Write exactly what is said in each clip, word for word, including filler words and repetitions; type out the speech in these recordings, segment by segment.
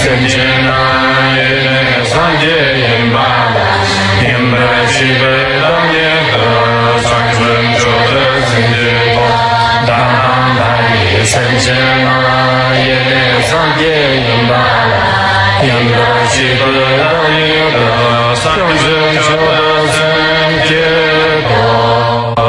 身见那也三界因巴拉，因白西北当也可三尊周的三界多，当来也身见那也三界因巴拉，因白西北当也可三尊周的三界多。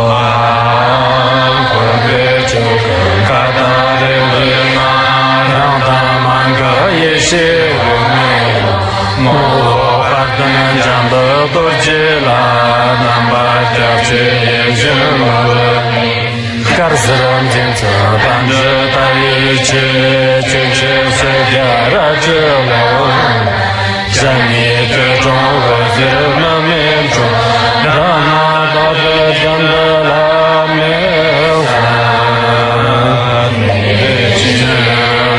是摩哈达南江的多吉拉，南巴加去也是摩卡斯兰金色伴着大一切，全是随家的之流，在你之中和自那民中，让那道德真的拉面花，你是。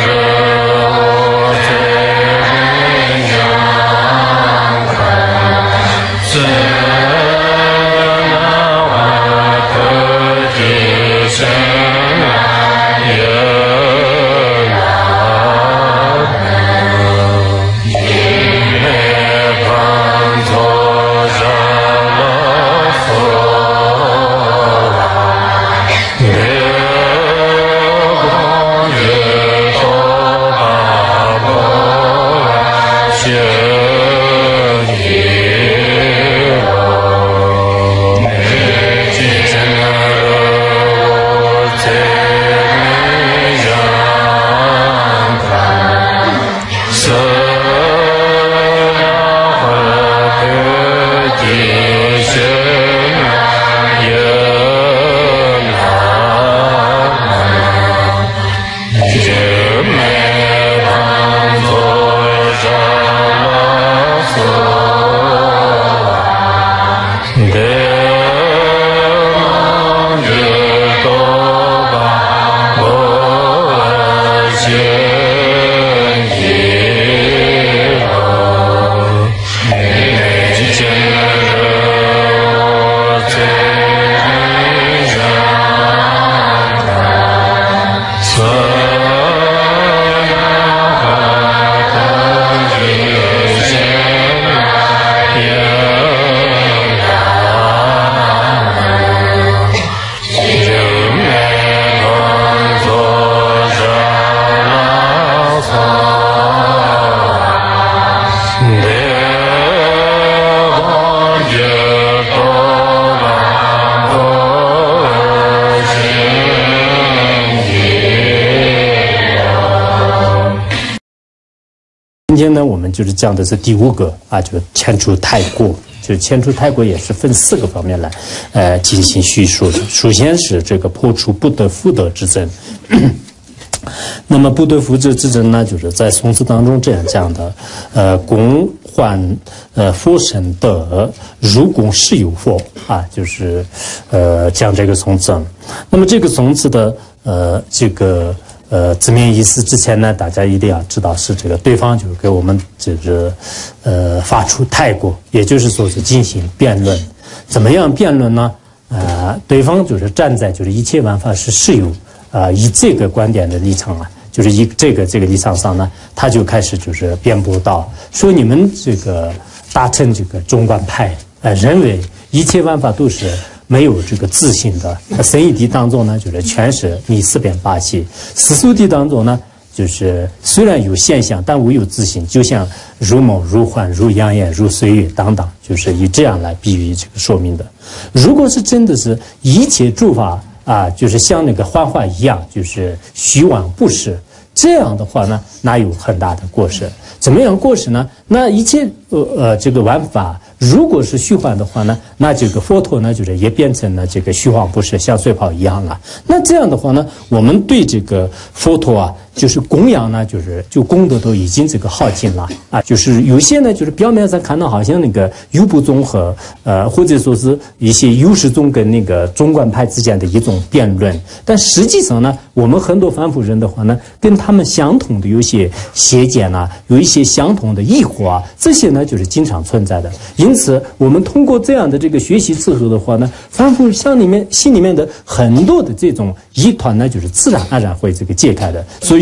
今天呢，我们就是讲的是第五个啊，就是迁出泰国。就迁出泰国也是分四个方面来，呃，进行叙述的。首先是这个破除不得福德之争。那么不得福德之争呢，就是在宋词当中这样讲的：呃，公患呃佛神德，如公是有佛啊，就是呃讲这个宋词。那么这个宋词的呃这个。呃，字面意思之前呢，大家一定要知道是这个对方就是给我们这个呃发出泰国，也就是说是进行辩论。怎么样辩论呢？呃，对方就是站在就是一切万法是实有啊、呃，以这个观点的立场啊，就是以这个这个立场上呢，他就开始就是辩驳到说你们这个大乘这个中观派呃认为一切万法都是。没有这个自信的，神义谛当中呢，就是全是迷四边八气；世俗谛当中呢，就是虽然有现象，但无有自信，就像如梦、如幻、如阳焰、如岁月等等，就是以这样来比喻这个说明的。如果是真的是一切诸法啊，就是像那个幻化一样，就是虚妄不实，这样的话呢，那有很大的过失。怎么样过失呢？那一切呃呃这个玩法。如果是虚幻的话呢，那这个佛陀呢，就是也变成了这个虚幻不实，像水泡一样了。那这样的话呢，我们对这个佛陀啊，就是供养呢，就是就功德都已经这个耗尽了啊。就是有些呢，就是表面上看到好像那个优不宗和呃，或者说是一些优师宗跟那个中观派之间的一种辩论，但实际上呢，我们很多凡夫人的话呢，跟他们相同的有些邪见啊，有一些相同的疑惑啊，这些呢就是经常存在的。因此，我们通过这样的这个学习之后的话呢，凡夫心里面心里面的很多的这种疑团呢，就是自然而然会这个解开的。所以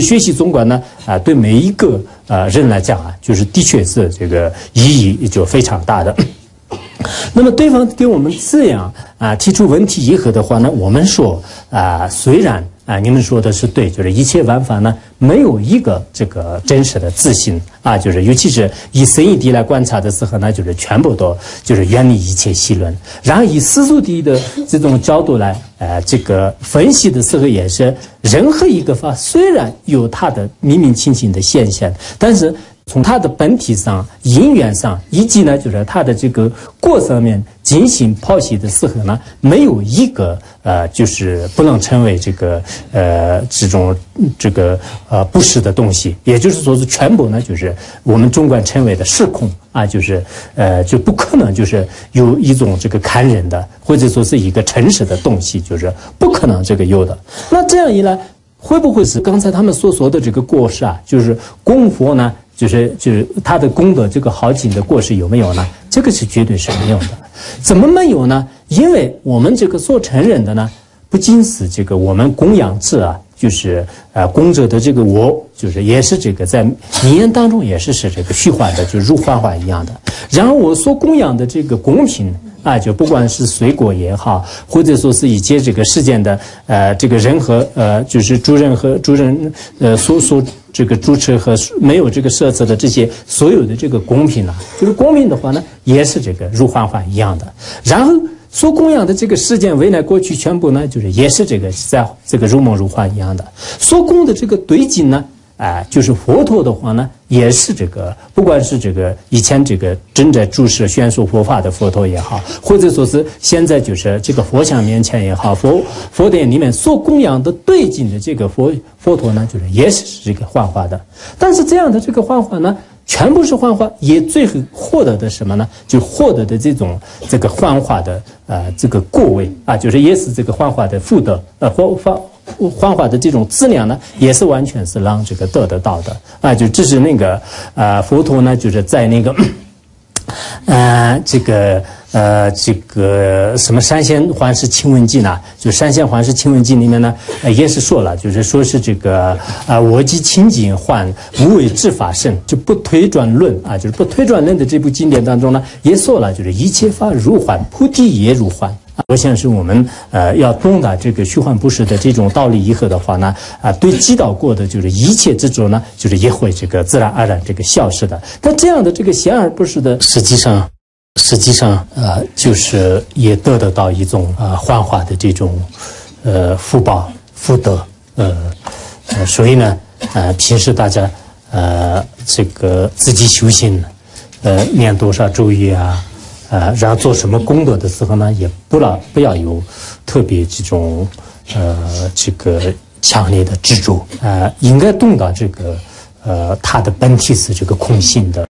学习中观呢，啊，对每一个呃人来讲啊，就是的确是这个意义就非常大的。那么对方给我们这样啊提出问题以后的话呢，我们说啊，虽然啊你们说的是对，就是一切万法呢没有一个这个真实的自信啊，就是尤其是以深义谛来观察的时候呢，就是全部都就是远离一切戏论。然后以世俗谛的这种角度来呃这个分析的时候，也是任何一个法虽然有它的明明清醒的现象，但是从它的本体上、因缘上，以及呢，就是它的这个过上面进行剖析的时候呢，没有一个呃，就是不能成为这个呃这种这个呃不实的东西。也就是说是全部呢，就是我们中观称为的实空啊，就是呃就不可能就是有一种这个看人的，或者说是一个诚实的东西，就是不可能这个有的。那这样一来，会不会是刚才他们所说的这个过失啊？就是供佛呢？就是就是他的功德这个好景的过失有没有呢？这个是绝对是没有的。怎么没有呢？因为我们这个所承认的呢，不仅是这个我们供养制啊，就是呃供者的这个我，就是也是这个在名言当中也是是这个虚幻的，就如幻化一样的。然后我所供养的这个供品啊，就不管是水果也好，或者说是一些这个世间的呃这个人和呃就是主人和主人呃所所这个主持和没有这个设置的这些所有的这个供品啊，就是供品的话呢，也是这个如幻化一样的。然后所供养的这个世间未来过去全部呢，就是也是这个在这个如梦如幻一样的。所供的这个对境呢，啊、呃，就是佛陀的话呢，也是这个，不管是这个以前这个正在注释宣说佛法的佛陀也好，或者说是现在就是这个佛像面前也好，佛佛殿里面所供养的对境的这个佛佛陀呢，就是也是这个幻化的。但是这样的这个幻化呢，全部是幻化，也最后获得的什么呢？就获得的这种这个幻化的呃这个过位啊，就是也是这个幻化的福德呃幻化。幻化的这种质量呢，也是完全是让这个得得到的啊，就这是那个呃佛陀呢，就是在那个呃这个呃这个什么三仙还是清文记呢？就三仙还是清文记里面呢，呃、也是说了，就是说是这个啊、呃、我即清净幻无为智法胜，就不推转论啊，就是不推转论的这部经典当中呢，也说了，就是一切法如幻，菩提也如幻。我想是我们呃要懂得这个虚幻不实的这种道理以后的话呢，啊、呃，对击倒过的就是一切执着呢，就是也会这个自然而然这个消失的。但这样的这个显而不实的，实际上，实际上呃，就是也得得到一种啊、呃、幻化的这种呃福报福德呃呃，所以呢呃平时大家呃这个自己修行呃念多少咒语啊。呃，然后做什么功德的时候呢，也不要不要有特别这种呃这个强烈的执着，呃，应该懂得这个呃它的本体是这个空性的。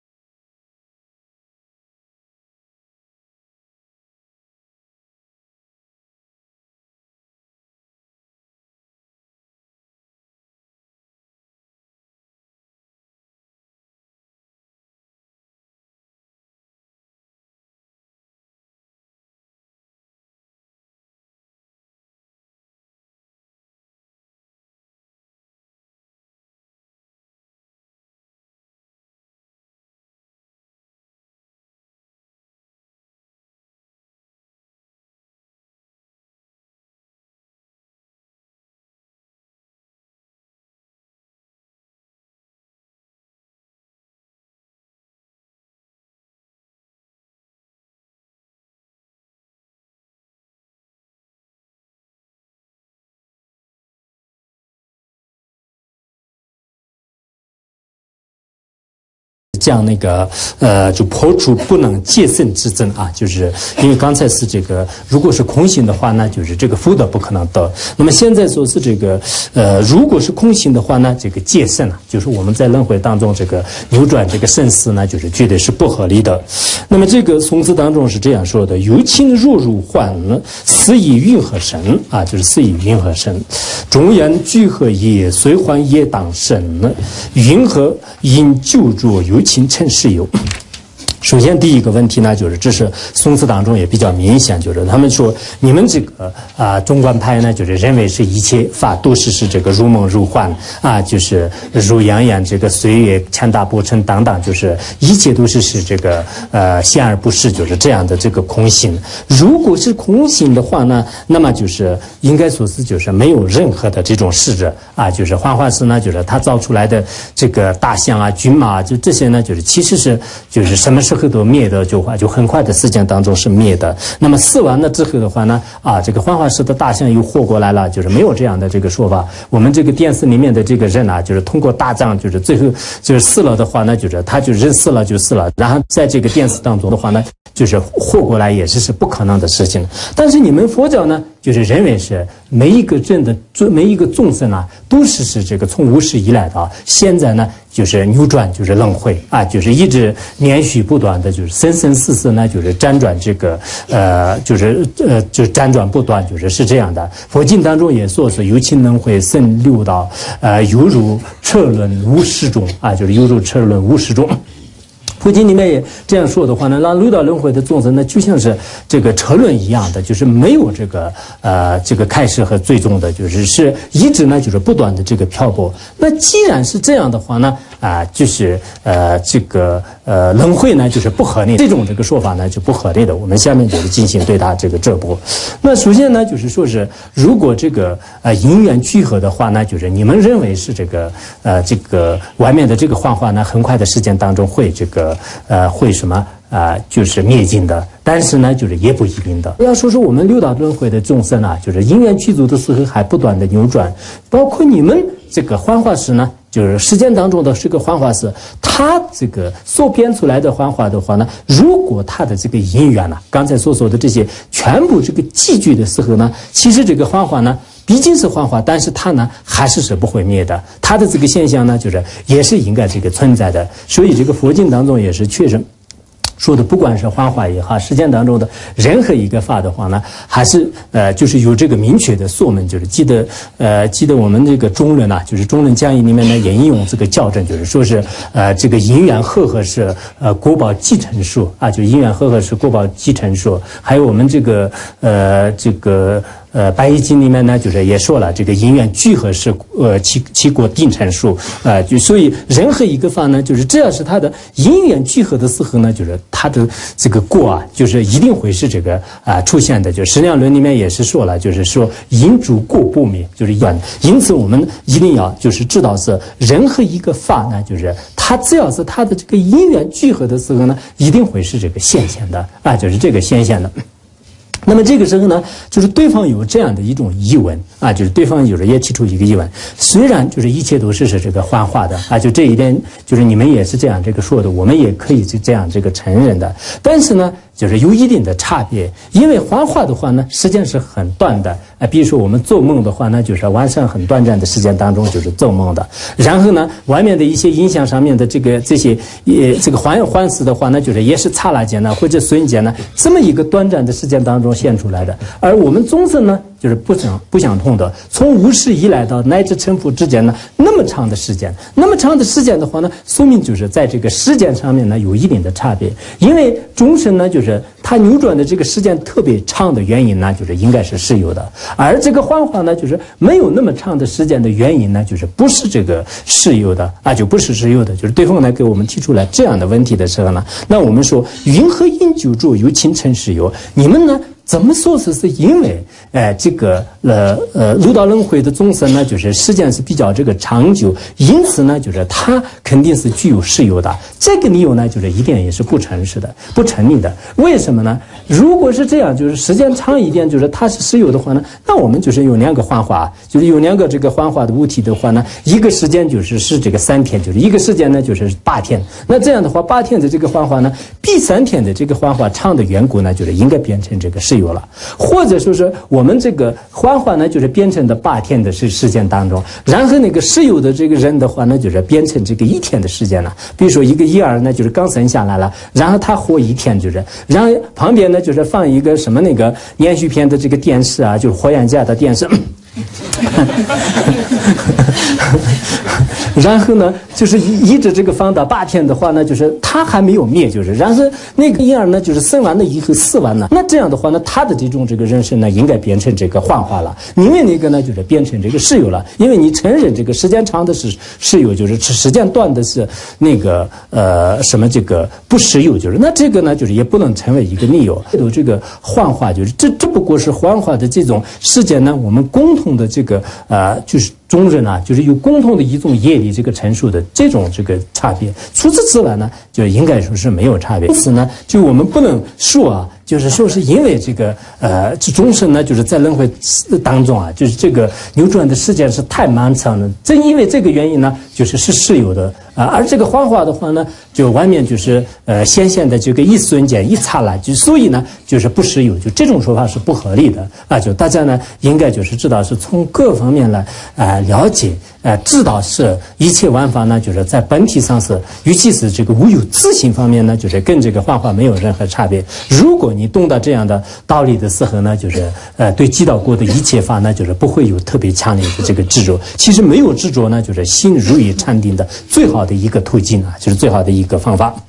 讲那个呃，就破除不能戒胜之争啊，就是因为刚才是这个，如果是空性的话呢，就是这个福德不可能得。那么现在说是这个呃，如果是空性的话呢，这个戒胜啊，就是我们在轮回当中这个扭转这个生死呢，就是绝对是不合理的。那么这个宋词当中是这样说的：有情若入幻，思以云何生啊？就是思以云何生，众言聚合也，随幻也当生，云何因救助有情成实有。 首先，第一个问题呢，就是这是宋词当中也比较明显，就是他们说你们这个啊、呃、中观派呢，就是认为是一切法都是是这个如梦如幻啊，就是如阳眼这个岁月强大不成等等，就是一切都是是这个呃现而不是，就是这样的这个空性。如果是空性的话呢，那么就是应该说是就是没有任何的这种事者啊，就是幻化师呢，就是他造出来的这个大象啊、骏马啊，就这些呢，就是其实是就是什么时候都灭的，就话就很快的时间当中是灭的。那么死完了之后的话呢，啊，这个幻化师的大象又活过来了，就是没有这样的这个说法。我们这个电视里面的这个人啊，就是通过大仗，就是最后就是死了的话呢，就是他就人死了就死了，然后在这个电视当中的话呢，就是活过来也是是不可能的事情。但是你们佛教呢，就是认为是每一个人的每一个众生啊，都是是这个从无始以来的啊，现在呢就是扭转，就是轮回啊，就是一直连续不断的，就是生生世世呢，就是辗转这个呃，就是呃，就是辗转不断，就是是这样的。佛经当中也说是有情轮回生六道，呃，犹如车轮无始终啊，就是犹如车轮无始终。佛经里面也这样说的话呢，让六道轮回的众生呢，就像是这个车轮一样的，就是没有这个呃这个开始和最终的，就是是一直呢就是不断的这个漂泊。那既然是这样的话呢，啊、呃，就是呃这个呃轮回呢就是不合理，这种这个说法呢就不合理的。我们下面就是进行对它这个遮驳。那首先呢就是说是，如果这个呃因缘聚合的话呢，就是你们认为是这个呃这个外面的这个幻化呢，很快的时间当中会这个。呃，会什么啊、呃？就是灭尽的，但是呢，就是也不一定的。要说说我们六道轮回的众生啊，就是因缘具足的时候还不断的扭转，包括你们这个幻化师呢，就是时间当中的这个幻化师，他这个所编出来的幻化的话呢，如果他的这个因缘呢、啊，刚才所说的这些全部这个积聚的时候呢，其实这个幻化呢。毕竟是幻化，但是它呢还是是不会灭的。它的这个现象呢，就是也是应该这个存在的。所以这个佛经当中也是确实说的，不管是幻化也好，实践当中的任何一个法的话呢，还是呃就是有这个明确的说明，就是记得呃记得我们这个中论啊，就是中论讲义里面呢也引用这个校正，就是说是呃这个因缘和合是呃果报继承说啊，就因缘和合是果报继承说，还有我们这个呃这个。呃，《白易经》里面呢，就是也说了，这个因缘聚合是呃其其果定成数，呃，就所以任何一个法呢，就是只要是它的因缘聚合的时候呢，就是它的这个果啊，就是一定会是这个啊、呃、出现的。就《实量论》里面也是说了，就是说因主果不灭，就是因。因此我们一定要就是知道是任何一个法呢，就是它只要是它的这个因缘聚合的时候呢，一定会是这个现象的啊，就是这个现象的。那么这个时候呢，就是对方有这样的一种疑问啊，就是对方有人也提出一个疑问，虽然就是一切都是是这个幻化的啊，就这一点就是你们也是这样这个说的，我们也可以是这样这个承认的，但是呢，就是有一定的差别，因为幻化的话呢，时间是很短的啊，比如说我们做梦的话呢，就是晚上很短暂的时间当中就是做梦的，然后呢，外面的一些影响上面的这个这些也这个幻幻思的话呢，就是也是刹那间呢或者瞬间呢，这么一个短暂的时间当中现出来的，而我们众生呢，就是不相不相同的，从无始以来到乃至成佛之间呢，那么长的时间，那么长的时间的话呢，说明就是在这个时间上面呢有一定的差别，因为众生呢就是它扭转的这个时间特别长的原因呢，就是应该是实有的，而这个幻化呢，就是没有那么长的时间的原因呢，就是不是这个实有的啊，就不是实有的，就是对方来给我们提出来这样的问题的时候呢，那我们说云和因久住，由情成实有，你们呢？怎么说是是因为，哎，这个呃呃六道轮回的众生呢，就是时间是比较这个长久，因此呢，就是它肯定是具有实有的。这个理由呢，就是一点也是不诚实的、不成立的。为什么呢？如果是这样，就是时间长一点，就是它是实有的话呢，那我们就是有两个幻化，就是有两个这个幻化的物体的话呢，一个时间就是是这个三天，就是一个时间呢就是八天。那这样的话，八天的这个幻化呢，比三天的这个幻化长的缘故呢，就是应该变成这个实有。有了，或者说是我们这个幻化呢，就是变成的八天的时时间当中，然后那个实有的这个人的话呢，就是变成这个一天的时间了。比如说一个婴儿呢，就是刚生下来了，然后他活一天，就是，然后旁边呢就是放一个什么那个连续片的这个电视啊，就是火焰家的电视。 然后呢，就是依着这个方法八天的话呢，就是他还没有灭，就是然后那个婴儿呢，就是生完了以后死完了，那这样的话呢，他的这种这个人生呢，应该变成这个幻化了。因为那个呢，就是变成这个世有了，因为你承认这个时间长的是世有，就是时间短的是那个呃什么这个不实有，就是那这个呢，就是也不能成为一个逆有。有这个幻化，就是这这不过是幻化的这种事件呢，我们共同的这个呃就是众人啊，就是有共同的一种业力这个陈述的这种这个差别。除此之外呢，就应该说是没有差别。因此呢，就我们不能说啊。就是说，是因为这个呃，这众生呢，就是在轮回当中啊，就是这个流转的时间是太漫长了。正因为这个原因呢，就是是世有的啊、呃，而这个幻化的话呢，就外面就是呃显现的这个一瞬间一刹那，就所以呢，就是不实有，就这种说法是不合理的啊。就大家呢，应该就是知道是从各方面来啊、呃、了解。呃，知道是一切万法呢，就是在本体上是，尤其是这个无有自性方面呢，就是跟这个幻化没有任何差别。如果你懂得这样的道理的时候呢，就是呃，对知道过的一切法呢，就是不会有特别强烈的这个执着。其实没有执着呢，就是心如意禅定的最好的一个途径啊，就是最好的一个方法。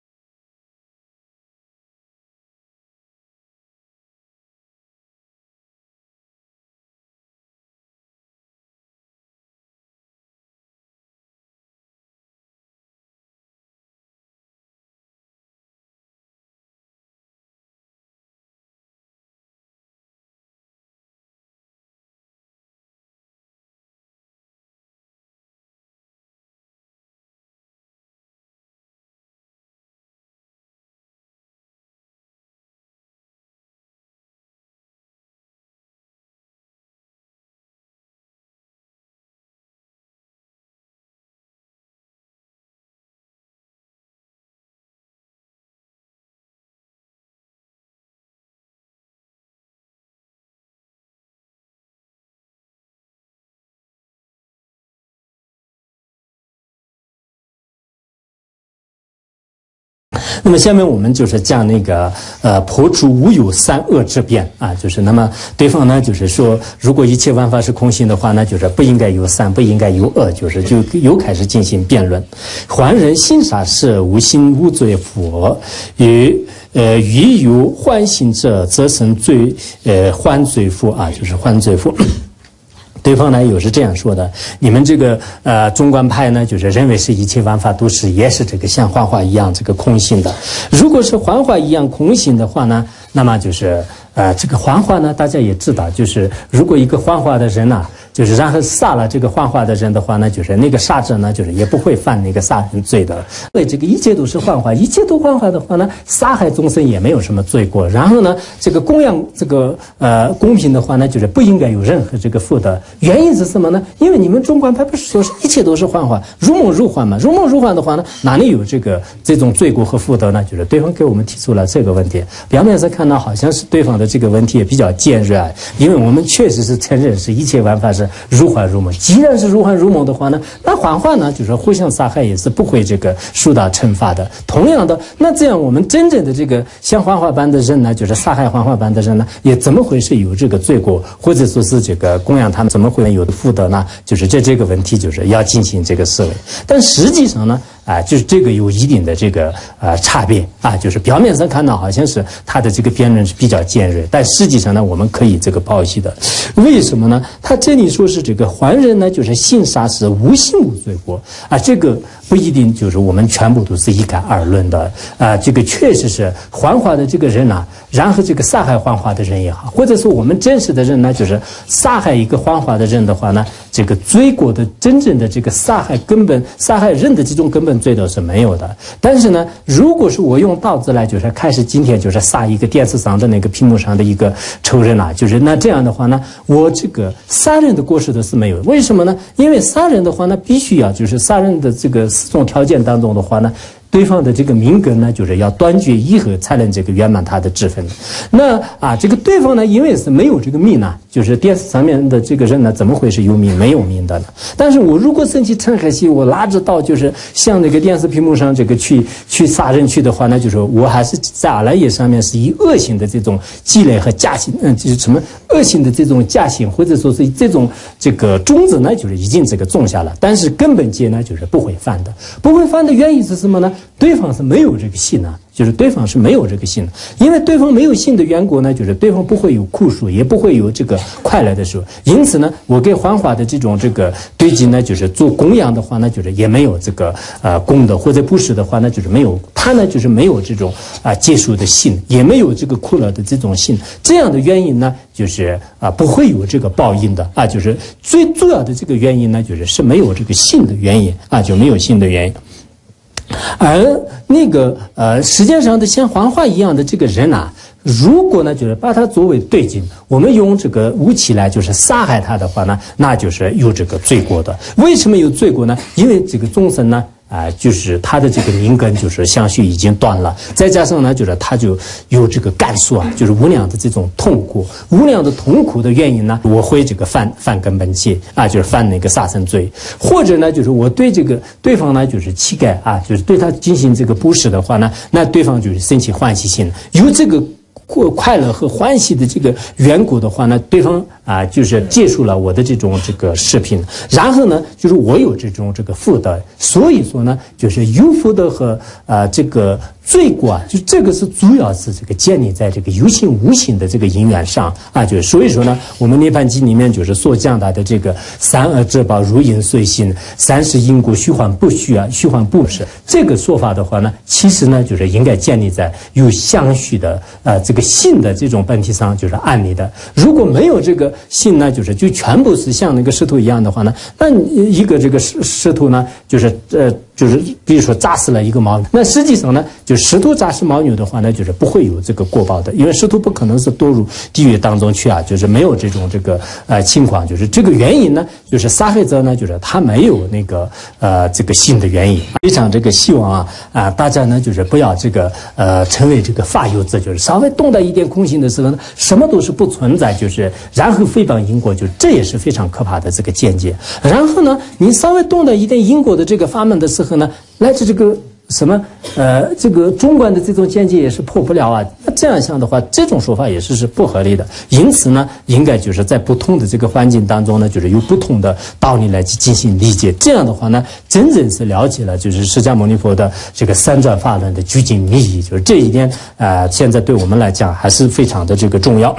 那么下面我们就是讲那个呃破除无有三恶之辩啊，就是那么对方呢就是说，如果一切万法是空性的话呢，就是不应该有三，不应该有恶，就是就又开始进行辩论。还人心傻是无心无罪佛，与呃于有幻性者，则生罪呃患罪佛啊，就是患罪佛。对方呢又是这样说的，你们这个呃中观派呢，就是认为是一切万法都是也是这个像幻化一样这个空性的。如果是幻化一样空性的话呢，那么就是呃这个幻化呢，大家也知道，就是如果一个幻化的人啊，就是然后杀了这个幻化的人的话呢，就是那个杀者呢，就是也不会犯那个杀人罪的。因为这个一切都是幻化，一切都幻化的话呢，杀害众生也没有什么罪过。然后呢，这个供养这个呃公平的话呢，就是不应该有任何这个负的。原因是什么呢？因为你们中观派不是说是一切都是幻化，如梦如幻嘛？如梦如幻的话呢，哪里有这个这种罪过和负德呢？就是对方给我们提出了这个问题。表面上看到好像是对方的这个问题也比较尖锐啊，因为我们确实是承认是一切万法是如幻如梦。既然是如幻如梦的话呢，那幻化呢，就是互相杀害也是不会这个受到惩罚的。同样的，那这样我们真正的这个像幻化般的人呢，就是杀害幻化般的人呢，也怎么会是有这个罪过，或者说是这个供养他们怎么会有福德呢？就是这这个问题就是要进行这个思维。但实际上呢，啊，就是这个有一定的这个呃差别啊，就是表面上看到好像是他的这个辩论是比较尖锐，但实际上呢，我们可以这个剖析的。为什么呢？他这里说是这个还人呢，就是性杀是无性无罪过啊，这个不一定就是我们全部都是一概而论的啊，这个确实是幻化的这个人啊，然后这个杀害幻化的人也好，或者说我们真实的人呢，就是杀害一个幻化的人的话呢，这个罪过的真正的这个杀害根本杀害人的这种根本罪都是没有的。但是呢，如果是我用刀子来就是开始今天就是杀一个电视上的那个屏幕上的一个仇人啊，就是那这样的话呢，我这个杀人的过失都是没有。为什么呢？因为杀人的话呢，必须要就是杀人的这个四种条件当中的话呢， 对方的这个命根呢，就是要断绝以后才能这个圆满他的智分。那啊，这个对方呢，因为是没有这个命呢，就是电视上面的这个人呢，怎么会是有命没有命的呢？但是我如果生起嗔恨心，我拉着刀就是向那个电视屏幕上这个去去杀人去的话，那就是我还是在阿赖耶上面是以恶性的这种积累和加行，嗯，就是什么恶性的这种加行，或者说是这种这个种子呢，就是已经这个种下了，但是根本界呢，就是不会犯的。不会犯的原因是什么呢？对方是没有这个信啊。就是对方是没有这个信的，因为对方没有信的缘故呢，就是对方不会有苦楚，也不会有这个快乐的时候。因此呢，我给幻化的这种这个对境呢，就是做供养的话呢，就是也没有这个呃功德，或者布施的话呢，就是没有他呢，就是没有这种啊、呃、接受的信，也没有这个苦乐的这种信。这样的原因呢，就是啊、呃、不会有这个报应的啊，就是最主要的这个原因呢，就是是没有这个信的原因啊，就没有信的原因。而那个呃，世界上的像幻化一样的这个人啊，如果呢，就是把他作为对境，我们用这个武器来就是杀害他的话呢，那就是有这个罪过的。为什么有罪过呢？因为这个众生呢，啊、呃，就是他的这个命根就是相续已经断了，再加上呢，就是他就有这个感受啊，就是无量的这种痛苦，无量的痛苦的原因呢，我会这个犯犯根本戒啊，就是犯那个杀生罪，或者呢，就是我对这个对方呢，就是乞丐啊，就是对他进行这个布施的话呢，那对方就是生起欢喜心，有这个快乐和欢喜的这个缘故的话呢，对方啊、呃、就是接受了我的这种这个视频，然后呢，就是我有这种这个福德，所以说呢，就是有福德和啊、呃、这个罪过啊，就这个是主要是这个建立在这个有形无形的这个因缘上啊，就是所以说呢，我们涅槃经里面就是所讲到的这个三恶之报如影随形，三世因果虚幻不虚啊，虚幻不实，这个说法的话呢，其实呢就是应该建立在有相续的呃这个信的这种本体上，就是案例的。如果没有这个信呢，就是就全部是像那个石头一样的话呢，那一个这个石石头呢，就是呃。就是比如说砸死了一个牦牛，那实际上呢，就石头砸死牦牛的话呢，就是不会有这个过报的，因为石头不可能是堕入地狱当中去啊，就是没有这种这个呃情况，就是这个原因呢，就是杀害者呢，就是他没有那个呃这个信的原因。非常这个希望啊啊、呃、大家呢就是不要这个呃成为这个法有者，就是稍微动到一点空性的时候呢，什么都是不存在，就是然后诽谤因果，就这也是非常可怕的这个见解。然后呢，你稍微动到一点因果的这个法门的时候，后呢，来自这个什么呃，这个中观的这种见解也是破不了啊。那这样想的话，这种说法也是是不合理的。因此呢，应该就是在不同的这个环境当中呢，就是有不同的道理来去进行理解。这样的话呢，真正是了解了就是释迦牟尼佛的这个三转法轮的究竟密意。就是这一点啊、呃，现在对我们来讲还是非常的这个重要。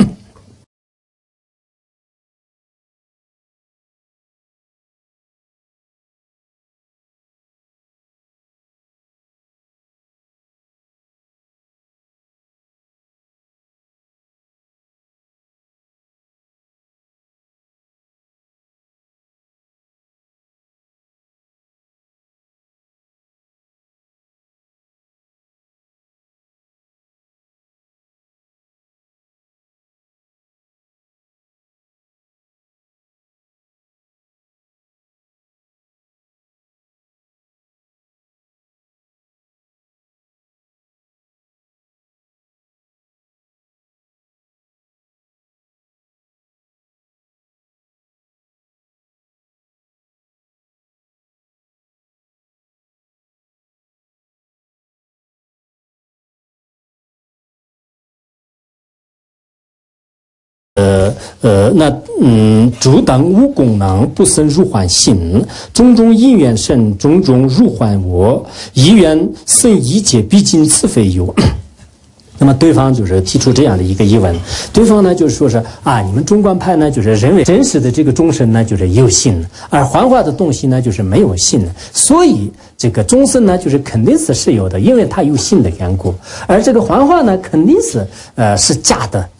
呃呃，那嗯，诸等无功能，不生入幻心，种种因缘生，种种入幻我，因缘生一切，毕竟此非有。那么对方就是提出这样的一个疑问，对方呢就是说是啊，你们中观派呢就是认为真实的这个众生呢就是有信，而幻化的东西呢就是没有信，所以这个众生呢就是肯定是是有的，因为它有信的缘故，而这个幻化呢肯定是呃是假的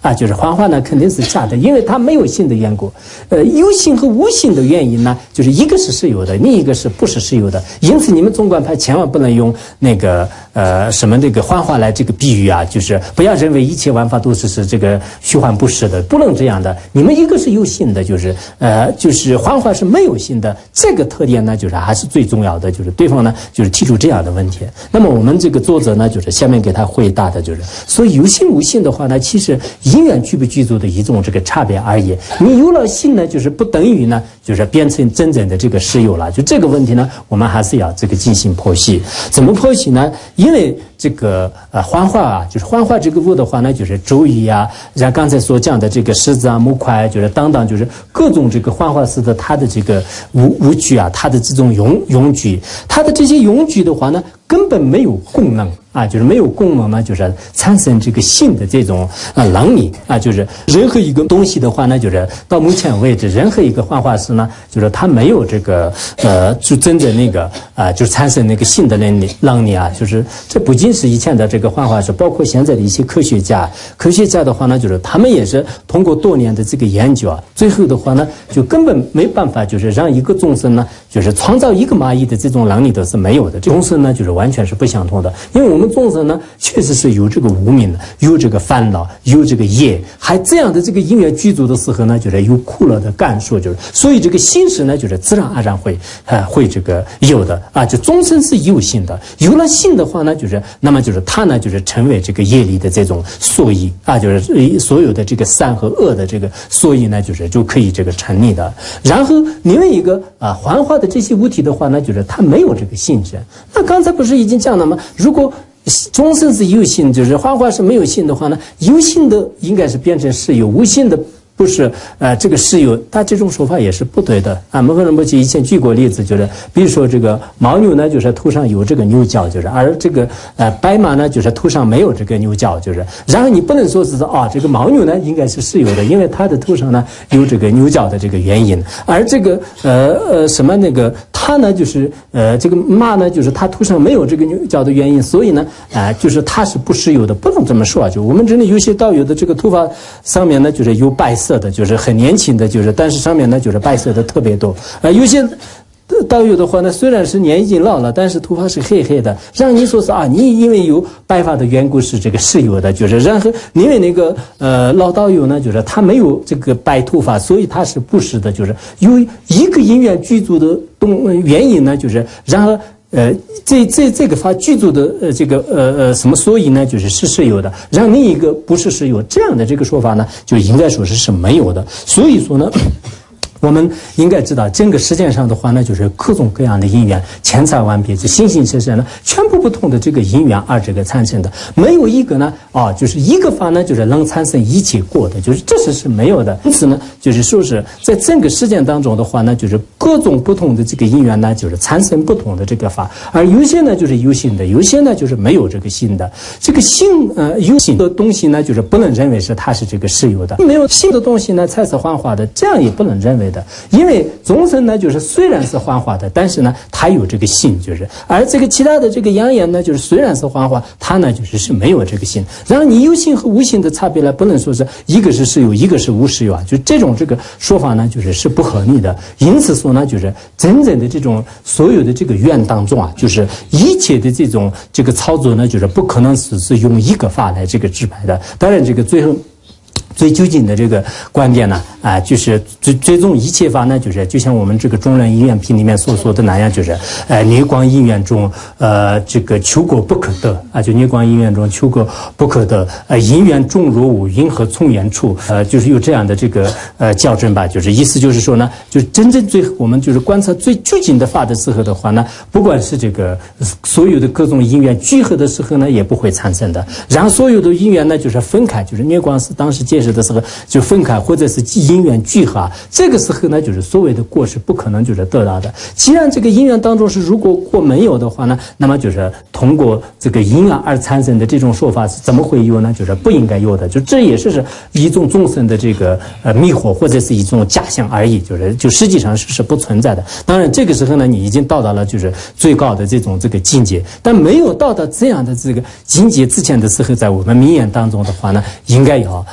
啊，就是幻化呢肯定是假的，因为它没有性的缘故。呃，有性和无性的原因呢，就是一个是实有的，另一个是不是实有的。因此，你们中观派千万不能用那个呃什么那个幻化来这个比喻啊，就是不要认为一切万法都是是这个虚幻不实的，不能这样的。你们一个是有性的，就是呃就是幻化是没有性的，这个特点呢，就是还是最重要的，就是对方呢就是提出这样的问题。那么我们这个作者呢，就是下面给他回答的就是，所以有性无性的话呢，其实因缘具不具足的一种这个差别而已。你有了性呢，就是不等于呢，就是变成真正的这个实有了。就这个问题呢，我们还是要这个进行剖析。怎么剖析呢？因为这个呃幻化啊，就是幻化这个物的话呢，就是周易啊，像刚才所讲的这个狮子啊、木块，就是等等，就是各种这个幻化式的它的这个无无具啊，它的这种永永具，它的这些永具的话呢，根本没有功能啊，就是没有功能呢，就是产生这个性的这种啊能力啊，就是任何一个东西的话呢，就是到目前为止，任何一个幻化师呢，就是它没有这个呃，就真正那个啊，就产生那个性的能力能力啊，就是这不仅是以前的这个幻化师，包括现在的一些科学家，科学家的话呢，就是他们也是通过多年的这个研究啊，最后的话呢，就根本没办法，就是让一个众生呢，就是创造一个蚂蚁的这种能力都是没有的，众生呢，就是完全是不相同的，因为我们众生呢，确实是有这个无明的，有这个烦恼，有这个业，还这样的这个因缘具足的时候呢，就是有苦乐的感受，就是所以这个心识呢，就是自然而然会呃会这个有的啊，就众生是有性的，有了性的话呢，就是那么就是它呢，就是成为这个业力的这种所依啊，就是所有的这个善和恶的这个所依呢，就是就可以这个成立的。然后另外一个啊，幻化的这些物体的话呢，就是它没有这个性质。那刚才不是已经讲了吗？如果众生是有性，就是幻化是没有性的话呢，有性的应该是变成实有，无性的不是呃这个实有，他这种说法也是不对的啊。摩诃仁波切以前举过例子，就是比如说这个牦牛呢，就是头上有这个牛角，就是而这个呃白马呢，就是头上没有这个牛角，就是然后你不能说是啊这个牦牛呢应该是实有的，因为它的头上呢有这个牛角的这个原因，而这个呃呃什么那个它呢就是呃这个马呢就是它头上没有这个牛角的原因，所以呢啊、呃、就是它是不实有的，不能这么说啊。就我们这里有些道友的这个头发上面呢就是有白色的，就是很年轻的，就是但是上面呢就是白色的特别多。呃，有些道友的话呢，虽然是年纪老了，但是头发是黑黑的，让你说是啊，你因为有白发的缘故是这个是有的，就是然后因为那个呃老道友呢，就是他没有这个白头发，所以他是不实的，就是有一个因缘具足的动原因呢，就是然后。呃，这这这个发具足的呃这个呃呃什么所以呢，就是是实有的，让另一个不是实有，这样的这个说法呢，就应该说是是没有的。所以说呢。我们应该知道，整个世界上的话呢，就是各种各样的因缘，千差万别，这形形色色呢，全部不同的这个因缘而这个产生的，没有一个呢，啊，就是一个法呢，就是能产生一切过的，就是这是是没有的。因此呢，就是说是在整个世界当中的话呢，就是各种不同的这个因缘呢，就是产生不同的这个法，而有些呢就是有性的，有些呢就是没有这个性的。这个性呃有性的东西呢，就是不能认为是它是这个实有的，没有性的东西呢才是幻化的，这样也不能认为。因为众生呢，就是虽然是幻化的，但是呢，它有这个性，就是而这个其他的这个阳眼呢，就是虽然是幻化，它呢就是是没有这个性。然后你有性和无性的差别呢，不能说是一个是实有，一个是无实有啊，就这种这个说法呢，就是是不合理的。因此说呢，就是真正的这种所有的这个愿当中啊，就是一切的这种这个操作呢，就是不可能只是用一个法来这个制排的。当然，这个最后。最究竟的这个观点呢，啊、呃，就是最最终一切法呢，就是就像我们这个中人因缘品里面所说的那样，就是呃，涅光因缘中，呃，这个求果不可得啊，就涅光因缘中求果不可得，呃，因缘众若无，因何从缘处？呃，就是有这样的这个呃校正吧，就是意思就是说呢，就真正最我们就是观察最究竟的法的时候的话呢，不管是这个所有的各种因缘聚合的时候呢，也不会产生的。然后所有的因缘呢，就是分开，就是涅光是当时介绍的时候就分开，或者是因缘聚合，这个时候呢，就是所谓的果是不可能就是得到的。既然这个因缘当中是如果果没有的话呢，那么就是通过这个因缘而产生的这种说法是怎么会有呢？就是不应该有的，就这也是是一种众生的这个呃迷惑，或者是一种假象而已，就是就实际上是是不存在的。当然这个时候呢，你已经到达了就是最高的这种这个境界，但没有到达这样的这个境界之前的时候，在我们名言当中的话呢，应该要呃要。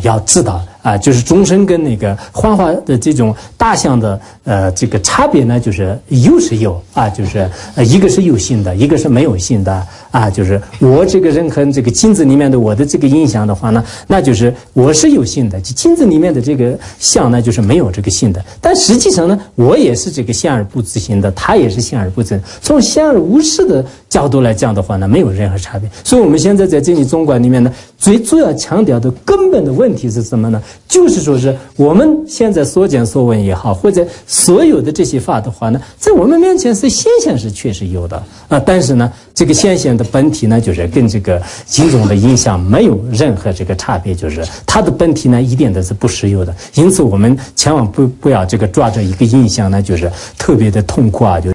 要知道啊，就是众生跟那个幻化的这种大象的呃这个差别呢，就是有是有啊，就是呃一个是有性的，一个是没有性的啊，就是我这个人和这个镜子里面的我的这个印象的话呢，那就是我是有性的，镜子里面的这个相呢就是没有这个性的，但实际上呢，我也是这个现而不自性的，他也是现而不自，从现而无事的角度来讲的话呢，没有任何差别。所以我们现在在这里总观里面呢，最主要强调的根本的问题是什么呢？就是说是我们现在所见所闻也好，或者所有的这些法的话呢，在我们面前是现象是确实有的啊，但是呢，这个现象的本体呢，就是跟这个经中的影响没有任何这个差别，就是它的本体呢一点都是不实有的。因此，我们千万不不要这个抓着一个印象呢，就是特别的痛苦啊，就。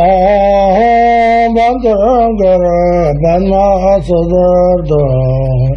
Om